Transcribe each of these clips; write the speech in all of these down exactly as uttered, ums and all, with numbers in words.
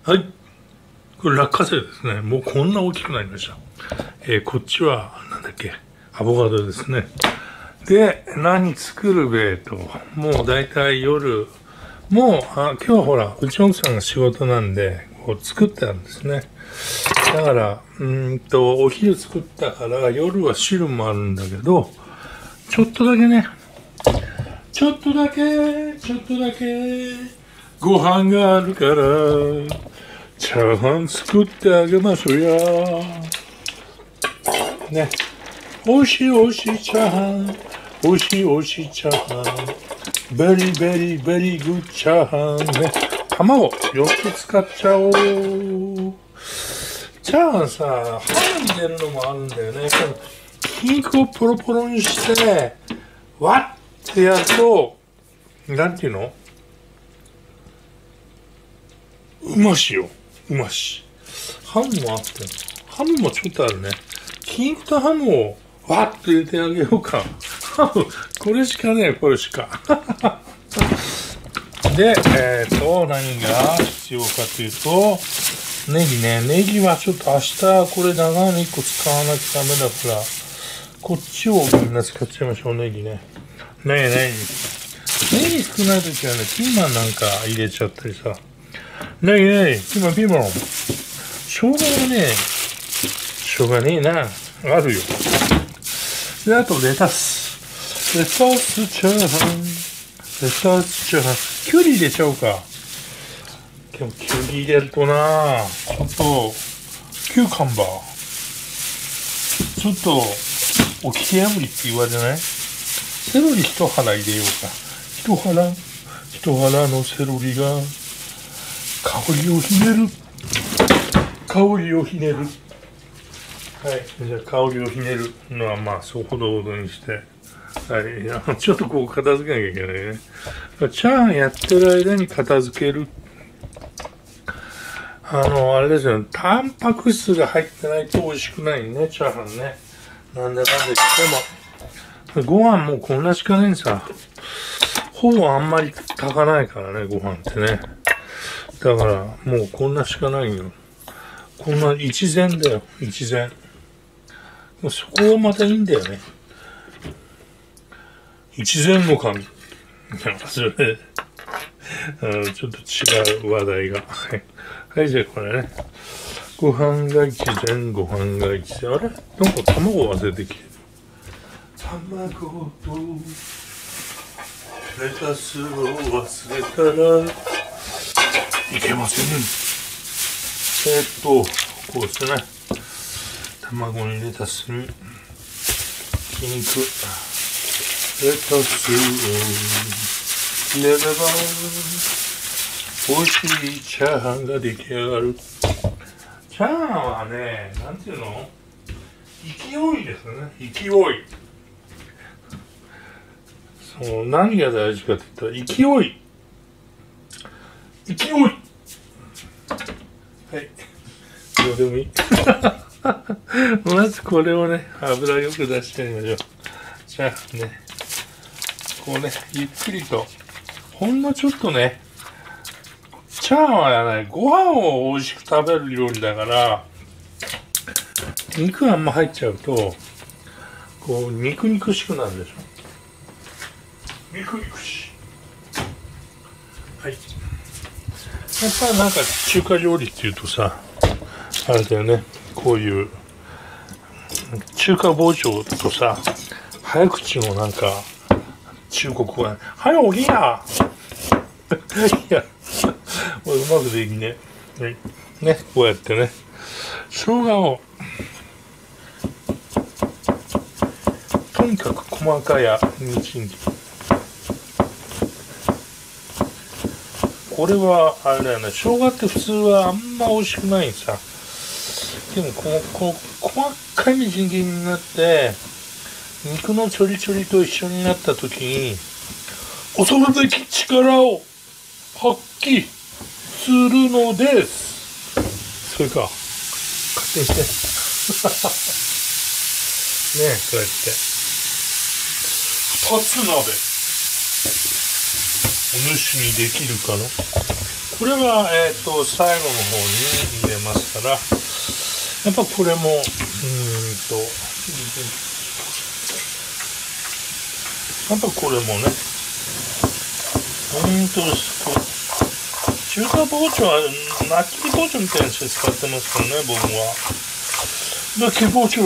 はい。これ落花生ですね。もうこんな大きくなりました。えー、こっちは、なんだっけ、アボカドですね。で、何作るべと。もうだいたい夜、もう、あ、今日はほら、うちの奥さんが仕事なんで、こう作ってあるんですね。だから、うーんと、お昼作ったから、夜は汁もあるんだけど、ちょっとだけね、ちょっとだけ、ちょっとだけ、ご飯があるから、チャーハン作ってあげましょうや。ね。おいしいおいしいチャーハン。おいしいおいしいチャーハン。ベリーベリーベリーグッチャーハン。ね。卵よっつ使っちゃおう。チャーハンさ、ハムに入れるのもあるんだよね。ひき肉をポロポロにして、わってやると、なんていうのうましよ。うまし。ハムもあって、ハムもちょっとあるね。ひき肉とハムをわっと入れてあげようか。ハム、これしかね、これしか。で、えっ、ー、と、何が必要かというと、ネギね。ネギはちょっと明日これ長いのいっこ使わなきゃダメだから、こっちをみんな使っちゃいましょう、ネギね。ねえねえ。ネギ少ないときはね、ピーマンなんか入れちゃったりさ。ねえねえ、ピーマンピーマン。生姜はね、しょうがねえな。あるよ。で、あとレタス。レタスチャーハン。レタスチャーハン。キュウリ入れちゃおうか。でもキュウリ入れるとなちょっと、キューカンバー。ちょっと、おきて破りって言われない？セロリ一腹入れようか。一腹、一腹のセロリが、香りをひねる。香りをひねる。はい。じゃあ、香りをひねるのは、まあ、そうほどほどにして。はい。ちょっとこう片付けなきゃいけないね。チャーハンやってる間に片付ける。あの、あれですよね。タンパク質が入ってないと美味しくないね、チャーハンね。なんだかんだ言っても。ご飯もこんなしかねえんさ。ほぼあんまり炊かないからね、ご飯ってね。だから、もうこんなしかないよ。こんな一膳だよ、一膳。そこがまたいいんだよね。一膳の神。なんかそれ、ちょっと違う話題が。はい。はい、じゃあこれね。ご飯が一膳、ご飯が一膳。あれなんか卵忘れてきてる。卵とレタスを忘れたらいけませんね。えー、っと、こうですね。卵にレタスにひき肉、レタスを入れれば美味しいチャーハンが出来上がる。チャーハンはね、なんていうの？勢いですね。勢い。そう、何が大事かって言ったら、勢い。勢い。はい。どうでもいい。まずこれをね、油よく出してみましょう。じゃあね、こうね、ゆっくりと、ほんのちょっとね、チャーハンはね、ご飯を美味しく食べる料理だから、肉があんま入っちゃうと、こう、肉肉しくなるでしょ。肉肉し。はい。やっぱりなんか中華料理っていうとさ、あれだよね、こういう、中華包丁とさ、早口のなんか、中国語は、はい、おぎやいや、これうまくできね。はい。ね、こうやってね、生姜を、とにかく細かいみじん切り。これは、あれだよね、生姜って普通はあんま美味しくないんさ。でもこの、この細かいみじん切りになって、肉のちょりちょりと一緒になったときに、恐るべき力を発揮するのです。それか、勝手にして。ねえ、そうやって。二つ鍋。 主にできるかな。これは、えっと、最後の方に入れますから、やっぱこれも、うーんと、やっぱこれもね、うーんと、中華包丁は、ナキ包丁みたいなやつ使ってますからね、僕は。ナキ包丁。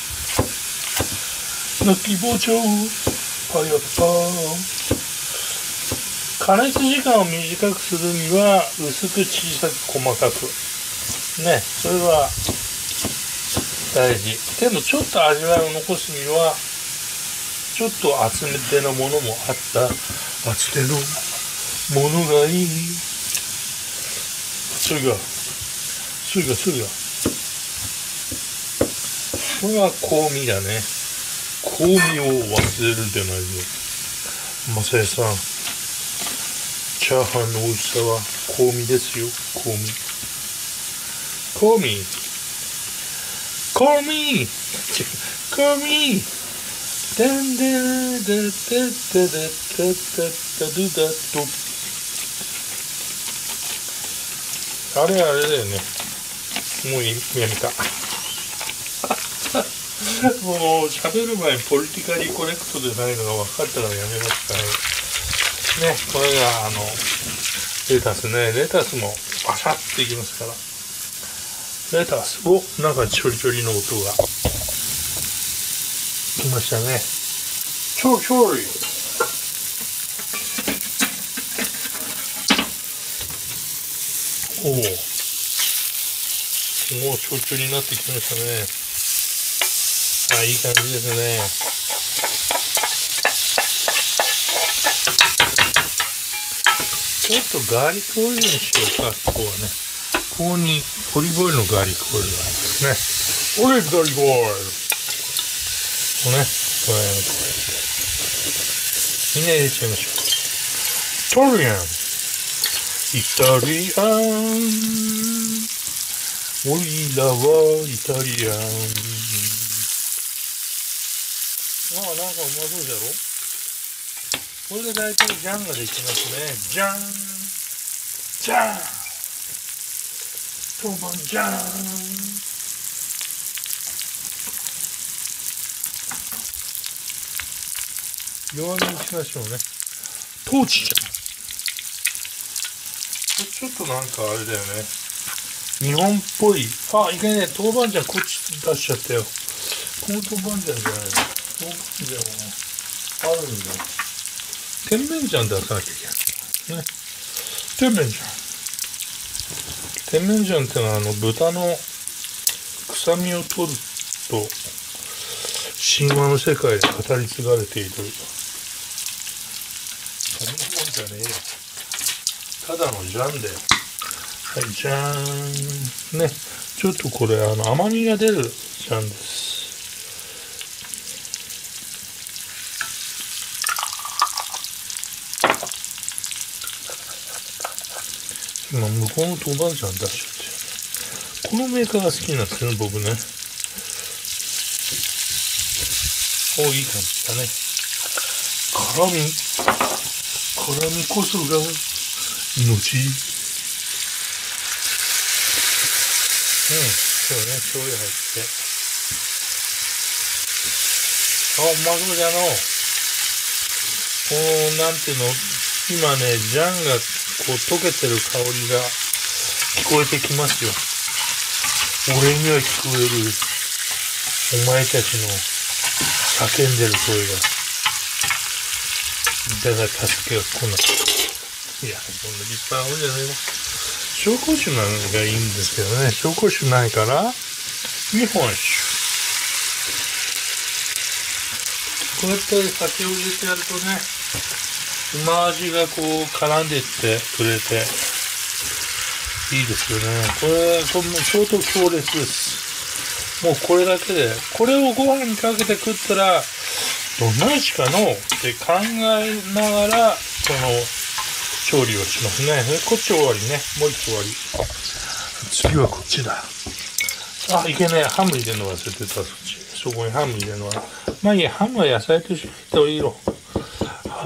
ナキ包丁。パヤッパー。加熱時間を短くするには、薄く小さく細かく。ね、それは大事。でもちょっと味わいを残すには、ちょっと厚めてのものもあった、厚手のものがいい。それが、それが、それが。これは香味だね。香味を忘れるでないよ。マサヤさん。チャーハンの美味しさは香味ですよ。香味。香味。香味。香味。ダンダンダダダダダダダダ。あれあれだよね。もうやめた。もう喋る前にポリティカリコレクトでないのが分かったからやめましたね。ね、これがあのレタスね、レタスもバシャッていきますから、レタスをなんかちょりちょりの音がきましたね。ちょりちょり。おお、もうちょりちょりになってきましたね。あ、いい感じですね。ちょっとガーリックオイルにしようか、ここはね。ここにオリーブオイルのガーリックオイルがありますね。オリーブガーリックオイル。こうね、これみんな入れちゃいましょう。イタリアン。イタリアン。オイラはイタリアン。ああ、なんかうまそうだろ。これで大体ジャンができますね。ジャンジャン豆板ジャン。弱火にしましょうね。トーチジャン。ちょっとなんかあれだよね。日本っぽい。あ、いけないね。豆板醤こっち出しちゃったよ。この豆板醤じゃないの。豆板醤あるんだよ。甜麺醤出さなきゃいけない。ね。甜麺醤。甜麺醤ってのはあの豚の臭みを取ると神話の世界で語り継がれている。あれのもんじゃねえよ。ただのジャンだよ。はい、じゃーん。ね。ちょっとこれあの甘みが出るジャンです。今向こうの豆板醤出しちゃって、このメーカーが好きなんですよね、僕ね。お、いい感じだね。辛み辛みこそが命。うん、そうね、醤油入ってあ、うまそうじゃの。こうなんていうの、今ね、ジャンがこう溶けてる香りが聞こえてきますよ。俺には聞こえるお前たちの叫んでる声が。だから助けが来ない。いや、そんな立派なもんじゃないの。紹興酒なんかいいんですけどね。紹興酒ないから日本酒。こうやって酒を入れてやるとね、うま味がこう絡んでいってくれていいですよね。これこれも相当強烈です。もうこれだけで、これをご飯にかけて食ったらどんな味かのって考えながらその調理をしますね。こっち終わりね。もう一つ終わり。次はこっちだ。あ、いけない。ハム入れるの忘れてた。そっち。そこにハム入れるのは。まあいいや、ハムは野菜としていいよ。ハ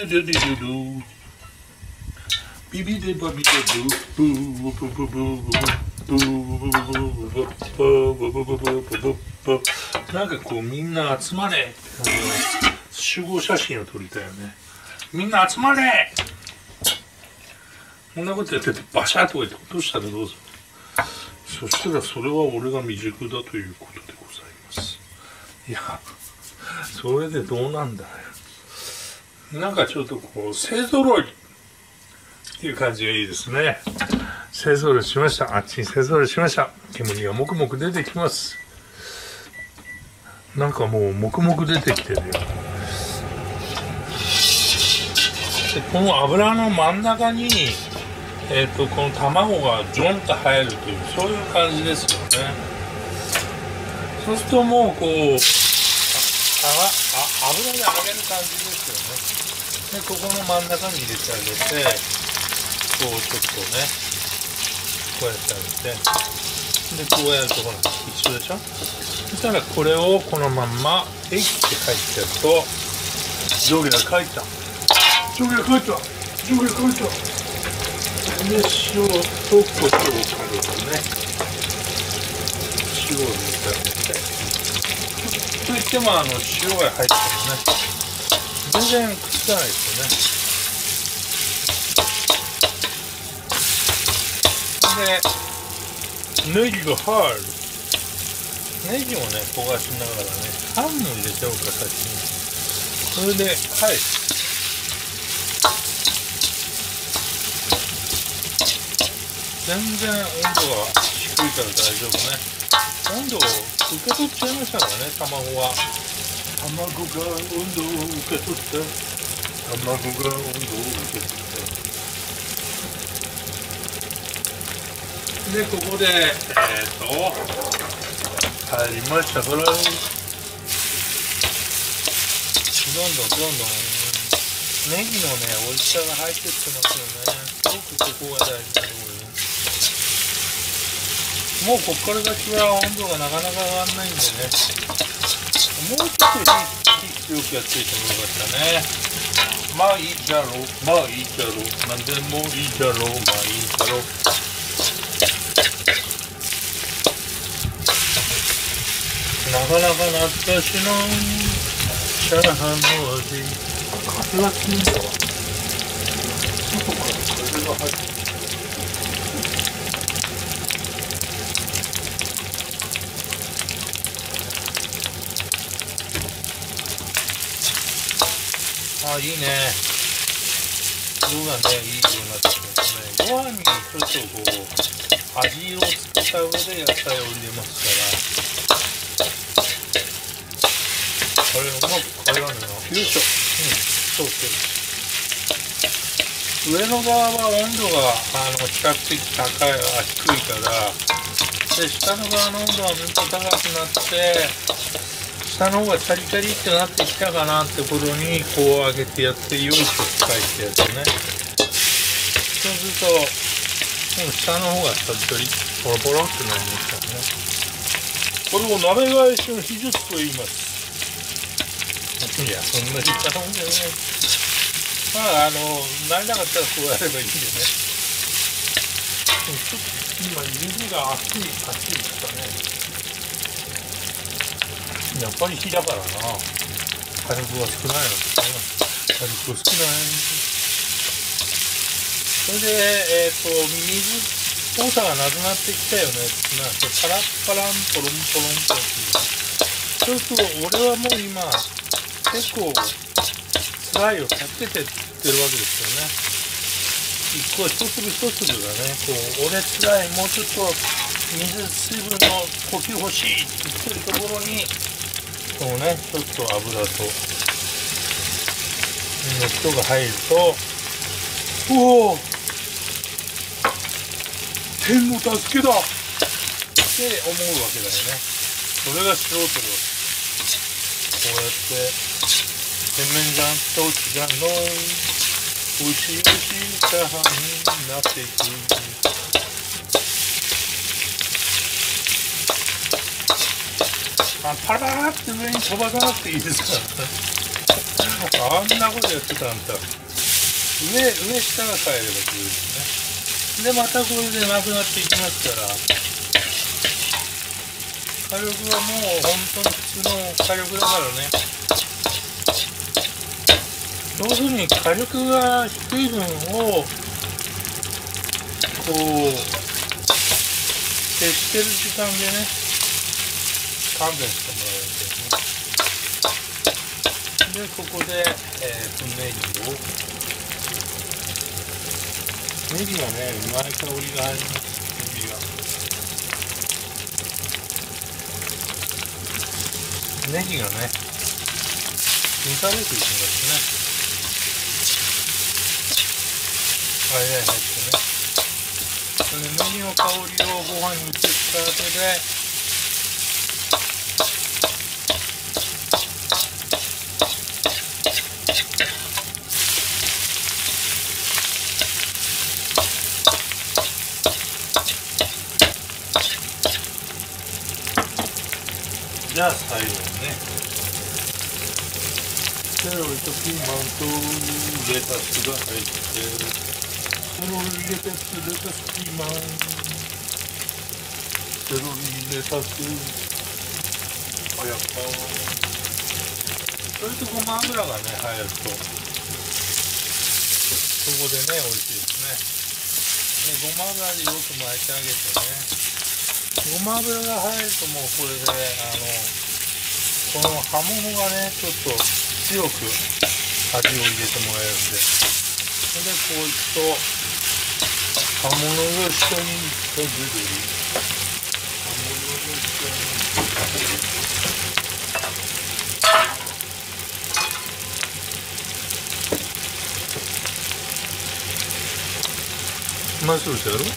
ドドドドドビビデバビデブブブブブブブブブブブブブブなんかこうみんな集まれ集合写真を撮りたいよね。みんな集まれこんなことやっててバシャッとか言って落としたらどうする。そしたらそれは俺が未熟だということでございます。いやそれでどうなんだよ。なんかちょっとこう勢ぞろいっていう感じがいいですね。勢ぞろいしました。あっちに勢ぞろいしました。煙がもくもく出てきます。なんかもうもくもく出てきてるよ。でこの油の真ん中にえー、とこの卵がジョンと入るというそういう感じですよね。そうするともうこうあああ油で揚げる感じですよね。でここの真ん中に入れてあげてこうちょっとねこうやってあげてでこうやるとほら一緒でしょ。そしたらこれをこのまんまえいって入ってやると上下が返った上下が返った上下が返ったで塩と胡椒を軽くね塩を入れてあげてといってもあの塩が入ってもね全然くっつかないですよね。でネギが入るネギをね焦がしながらねハムも入れちゃおうか先に。それではい全然温度が低いから大丈夫ね。温度を受け取っちゃいましたからね卵は。 卵が温度を受け取った。卵が温度を受け取った。で、ここで、えっと、入りましたから、どんどんどんどん、ネギのね、美味しさが入ってってますよね。すごくここが大事なところです。もうこっから先は温度がなかなか上がらないんでね。もうちょっと火強くやっていてもよかったね。まあいいじゃろう、まあいいじゃろう、なんでもいいじゃろう、まあいいじゃろう。なかなか懐かしのチャーハンの味。風が強いんだわ。外から風が入ってる。あ、いいね。色がね、いい色になってきますね。ご飯にちょっとこう、味をつけた上で野菜を入れますから。これうまく絡むよ。よいしょ。うん、そうそう。上の側は温度があの比較的高い、あ、低いから、で、下の側の温度はずっと高くなって、下の方がチャリチャリってなってきたかなって頃にこう上げてやってよいしょって返してやつね。そうすると、うん、下の方がチャリチャリポロポロってなりますからね。これを鍋返しの秘術と言います。いや、そんな言ったもんじゃない。まあ、あの、慣れなかったらそうやればいいんでね。ちょっと今、指が熱い、熱いですかね。やっぱり火だからな。火力が少ないのかな。火力少ない。それで、えっと、水っぽさがなくなってきたよね。なんかパラッパランポロンポロンと。そうすると、俺はもう今、結構、スライを助けてってるわけですよね。一個一粒一粒がね、こう、俺つらい、もうちょっと水、水分の呼吸欲しいって言ってるところに、こうね、ちょっと油と、熱湯が入ると、おお天の助けだって思うわけだよね。それが素人です。こうやって、甜麺醤と違うの、おいしいおいしいチャーハンになっていく。あ、パラパラって上に飛ばさなくていいですからあんなことやってたんだ。上、上下が変えればいいですね。で、またこれでなくなっていきますから、火力はもう本当に普通の火力だからね。要するに火力が低い分を、こう、接してる時間でね、勘弁してもらえるんですね。で、ここで、えーと、ネギを、ネギがね、うまい香りが入ります、ネギが。ネギがね、煮たれていきますね。間に入ってね。それでネギの香りをご飯に移した後で、じゃあ最後にね、セロリとピーマンとレタスが入って、セロリレタスレタスピーマン、セロリレタス、あ、やっぱそれとごま油がね入ると、そこでね美味しいですね。でごま油でよく巻いてあげてね。ごま油が入るともうこれで、あのこの葉物がねちょっと強く味を入れてもらえるんで、それでこういくと葉物の下に出てる、葉物の下に出てる。 まっすぐしてやろ。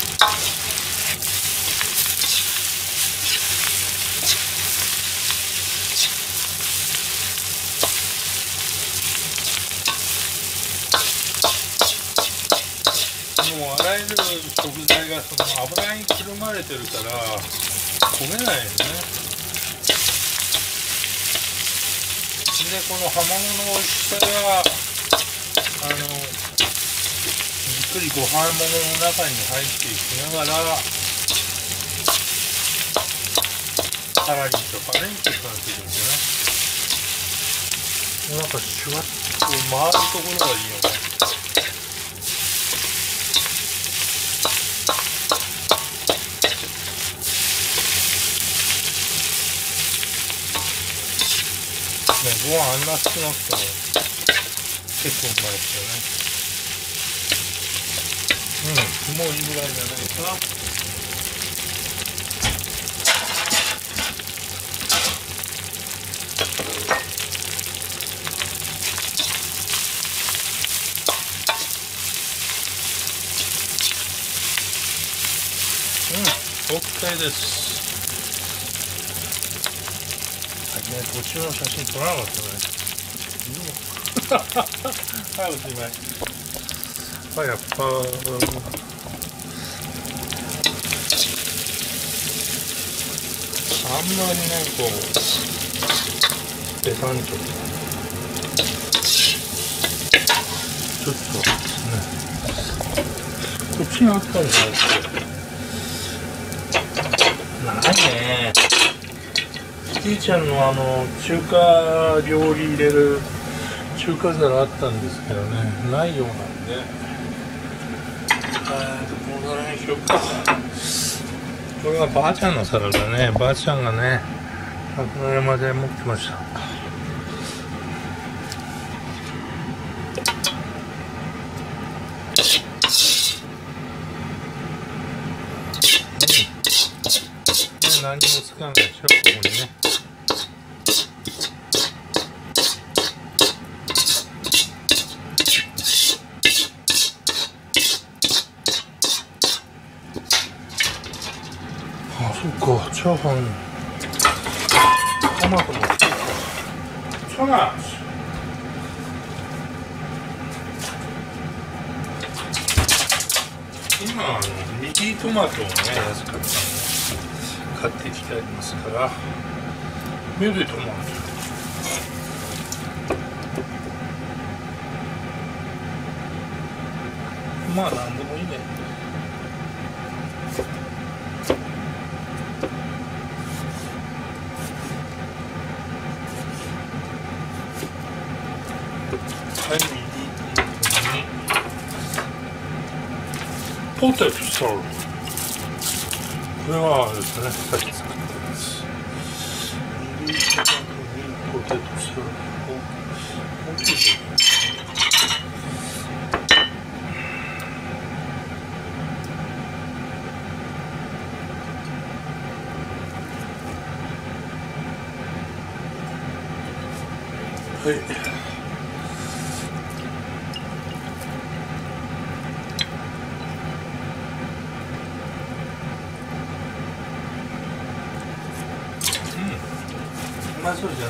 もうあらゆる食材がその油にくるまれてるから焦げないよね。でこの葉物の美味しさがあのじっくりご飯物の中に入っていきながらさらにとかねって感じるんですよね。なんかシュワッと回るところがいいよね。ね、ご飯あんな少なくても結構うまいですよね。うん、もういいぐらいじゃないかな。うん、OK です。ね、途中の写真撮らなかったね。はい、おしまい。はい、やっぱあんまりね、こうベタンとちょっとね、こっちにあったんじゃないですか。ないね。キーちゃんのあの中華料理入れる中華皿あったんですけどね、ないようなんで、あーこの皿にしようか。これはばあちゃんの皿だね。ばあちゃんがね亡くなるまで持ってました。うん、何もつかないでしょ、ここにね。あ、そっか、チャーハントマトもつけた。トマト今あのミディトマトをね安かったんで買ってきてありますから、ミディトマトまあなんでもいいね。はい、ミディポテトサラダ。これはですね、さっき作ったやつ。ミディトマトにポテトサラダをもうちょっとはい。うまそうじゃな。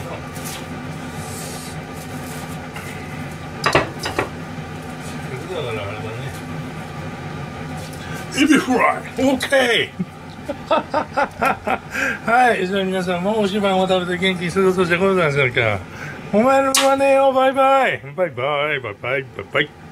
だからあれだね。エビフライ、オッケー。はい、じゃあ皆さんもお芝居も食べて元気に過ごそうしてございましょうか。お前のまねよ、バイバイ。バイバイ、バイバイ、バイバイ。